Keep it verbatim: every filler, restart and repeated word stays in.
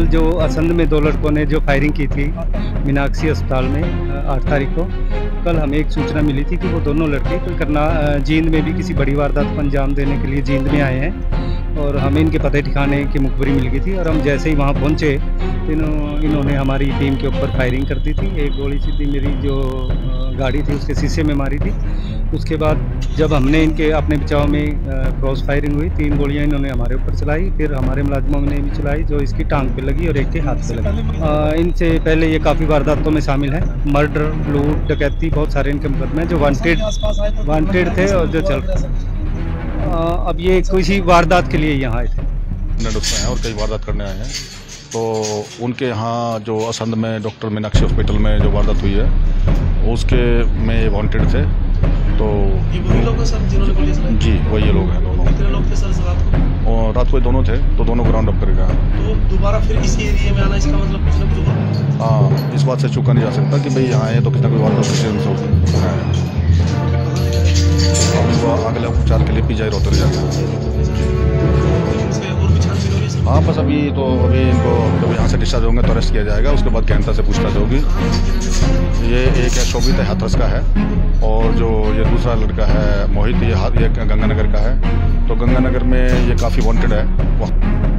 जो असंध में दो लड़कों ने जो फायरिंग की थी मीनाक्षी अस्पताल में आठ तारीख को, कल हमें एक सूचना मिली थी कि वो दोनों लड़के कोई करना जींद में भी किसी बड़ी वारदात को अंजाम देने के लिए जींद में आए हैं और हमें इनके पते ठिकाने की मुखबरी मिल गई थी और हम जैसे ही वहाँ पहुँचे तो इन्होंने हमारी टीम के ऊपर फायरिंग कर दी थी। एक गोली सीधी मेरी जो गाड़ी थी उसके शीशे में मारी थी। उसके बाद जब हमने इनके अपने बचाव में क्रॉस फायरिंग हुई, तीन गोलियां इन्होंने हमारे ऊपर चलाई, फिर हमारे मुलाजिमों ने भी चलाई जो इसकी टांग पे लगी और एक के हाथ पे लगी। आ, इनसे पहले ये काफ़ी वारदातों में शामिल है, मर्डर, लूट, डकैती, बहुत सारे इनके मुकदमे जो वांटेड वांटेड थे और जो चल अब ये किसी वारदात के लिए यहाँ आए थे और कई वारदात करने आए हैं। तो उनके यहाँ जो असंध में डॉक्टर मीनाक्षी हॉस्पिटल में जो वारदात हुई है उसके में वांटेड थे। तो ये वही लोग हैं सर जिन्होंने गोली चलाई? जी वही ये लोग हैं दोनों। कितने लोग थे सर रात को? और रात को दोनों थे, तो दोनों को राउंड अप कर गया। तो दोबारा फिर इसी एरिया में आना इसका मतलब कुछ ना कुछ? हाँ, इस बात से चूका नहीं जा सकता कि भाई यहाँ आए तो कितना कोई वारदात है। इनको अगले उपचार के लिए पी जाए रोहतक जाएगा। हाँ बस अभी तो अभी इनको जब यहाँ से डिस्चार्ज होंगे तो अरेस्ट किया जाएगा, उसके बाद गहनता से पूछताछ होगी। ये एक है शोभित है हाथरस का है और जो ये दूसरा लड़का है मोहित, ये ये गंगानगर का है। तो गंगानगर में ये काफ़ी वांटेड है।